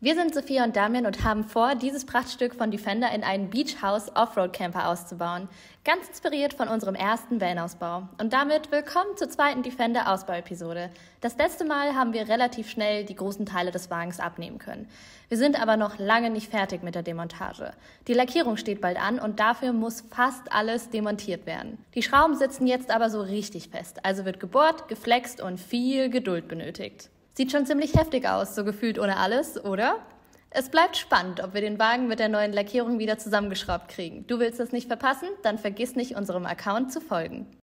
Wir sind Sophia und Damian und haben vor, dieses Prachtstück von Defender in einen Beach House Offroad Camper auszubauen. Ganz inspiriert von unserem ersten Van-Ausbau. Und damit willkommen zur zweiten Defender Ausbauepisode. Das letzte Mal haben wir relativ schnell die großen Teile des Wagens abnehmen können. Wir sind aber noch lange nicht fertig mit der Demontage. Die Lackierung steht bald an und dafür muss fast alles demontiert werden. Die Schrauben sitzen jetzt aber so richtig fest, also wird gebohrt, geflext und viel Geduld benötigt. Sieht schon ziemlich heftig aus, so gefühlt ohne alles, oder? Es bleibt spannend, ob wir den Wagen mit der neuen Lackierung wieder zusammengeschraubt kriegen. Du willst das nicht verpassen? Dann vergiss nicht, unserem Account zu folgen.